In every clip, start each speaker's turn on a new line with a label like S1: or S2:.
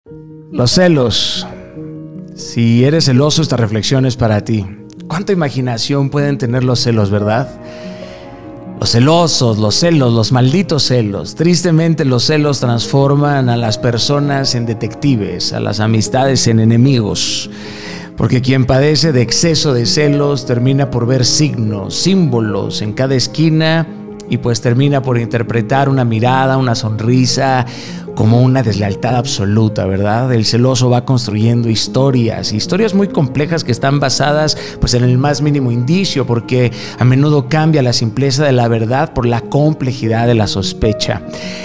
S1: Los celos. Si eres celoso, esta reflexión es para ti. ¿Cuánta imaginación pueden tener los celos, verdad? Los celosos, los celos, los malditos celos. Tristemente, los celos transforman a las personas en detectives, a las amistades en enemigos. Porque quien padece de exceso de celos termina por ver signos, símbolos en cada esquina y pues termina por interpretar una mirada, una sonrisa como una deslealtad absoluta, ¿verdad? El celoso va construyendo historias muy complejas que están basadas pues en el más mínimo indicio, porque a menudo cambia la simpleza de la verdad por la complejidad de la sospecha.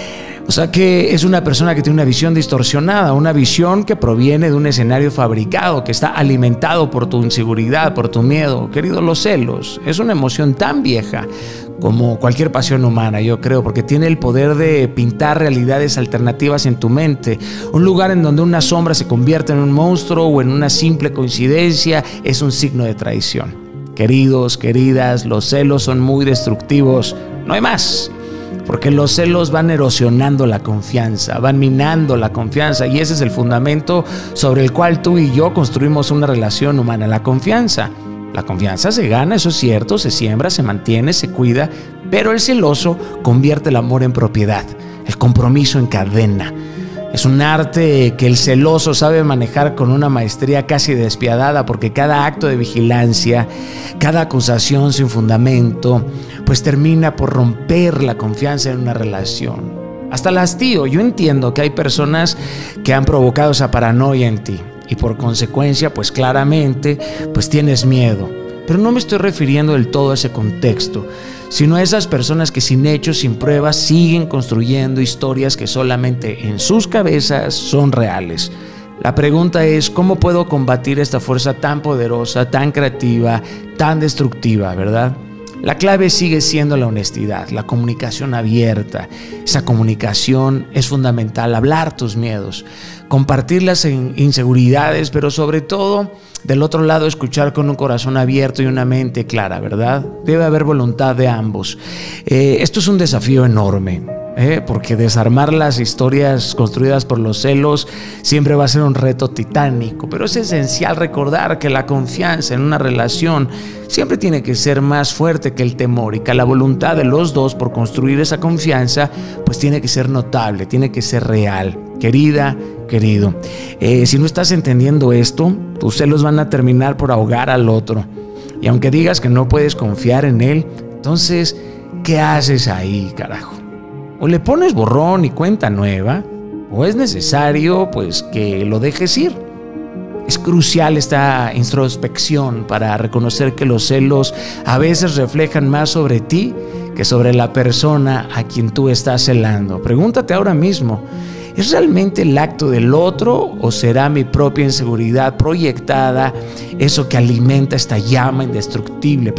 S1: O sea que es una persona que tiene una visión distorsionada, una visión que proviene de un escenario fabricado, que está alimentado por tu inseguridad, por tu miedo. Querido, los celos es una emoción tan vieja como cualquier pasión humana, yo creo, porque tiene el poder de pintar realidades alternativas en tu mente. Un lugar en donde una sombra se convierte en un monstruo o en una simple coincidencia es un signo de traición. Queridos, queridas, los celos son muy destructivos, no hay más. Porque los celos van erosionando la confianza, van minando la confianza, y ese es el fundamento sobre el cual tú y yo construimos una relación humana, la confianza. La confianza se gana, eso es cierto, se siembra, se mantiene, se cuida, pero el celoso convierte el amor en propiedad, el compromiso en cadena. Es un arte que el celoso sabe manejar con una maestría casi despiadada, porque cada acto de vigilancia, cada acusación sin fundamento, pues termina por romper la confianza en una relación. Hasta el hastío. Yo entiendo que hay personas que han provocado esa paranoia en ti y por consecuencia, pues claramente, pues tienes miedo. Pero no me estoy refiriendo del todo a ese contexto, sino a esas personas que sin hechos, sin pruebas, siguen construyendo historias que solamente en sus cabezas son reales. La pregunta es, ¿cómo puedo combatir esta fuerza tan poderosa, tan creativa, tan destructiva, verdad? La clave sigue siendo la honestidad, la comunicación abierta. Esa comunicación es fundamental, hablar tus miedos, compartir las inseguridades, pero sobre todo, del otro lado, escuchar con un corazón abierto y una mente clara, ¿verdad? Debe haber voluntad de ambos. Esto es un desafío enorme, porque desarmar las historias construidas por los celos siempre va a ser un reto titánico, pero es esencial recordar que la confianza en una relación siempre tiene que ser más fuerte que el temor, y que la voluntad de los dos por construir esa confianza pues tiene que ser notable, tiene que ser real. Querida, querido, si no estás entendiendo esto, tus celos van a terminar por ahogar al otro, y aunque digas que no puedes confiar en él, entonces, ¿qué haces ahí, carajo? O le pones borrón y cuenta nueva, o es necesario pues que lo dejes ir. Es crucial esta introspección para reconocer que los celos a veces reflejan más sobre ti que sobre la persona a quien tú estás celando. Pregúntate ahora mismo, ¿es realmente el acto del otro o será mi propia inseguridad proyectada eso que alimenta esta llama destructible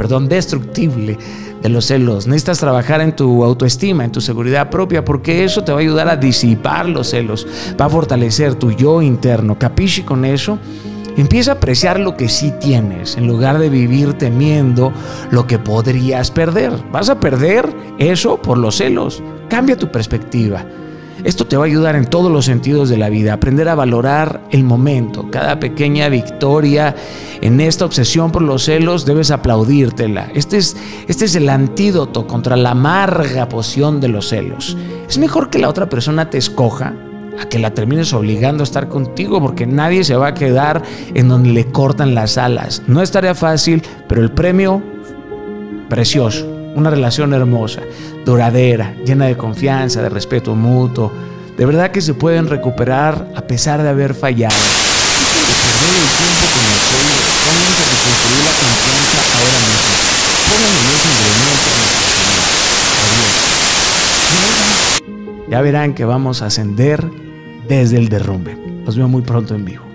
S1: de los celos? Necesitas trabajar en tu autoestima, en tu seguridad propia, porque eso te va a ayudar a disipar los celos, va a fortalecer tu yo interno. ¿Capisci con eso? Empieza a apreciar lo que sí tienes, en lugar de vivir temiendo lo que podrías perder. Vas a perder eso por los celos. Cambia tu perspectiva. Esto te va a ayudar en todos los sentidos de la vida, aprender a valorar el momento. Cada pequeña victoria en esta obsesión por los celos debes aplaudírtela. Este es el antídoto contra la amarga poción de los celos. Es mejor que la otra persona te escoja a que la termines obligando a estar contigo, porque nadie se va a quedar en donde le cortan las alas. No es tarea fácil, pero el premio, precioso. Una relación hermosa, duradera, llena de confianza, de respeto mutuo. De verdad que se pueden recuperar a pesar de haber fallado. Perder el tiempo con el celos. Comienza a reconstruir la confianza ahora mismo. Pónganle los ingredientes necesarios. Ya verán que vamos a ascender desde el derrumbe. Los veo muy pronto en vivo.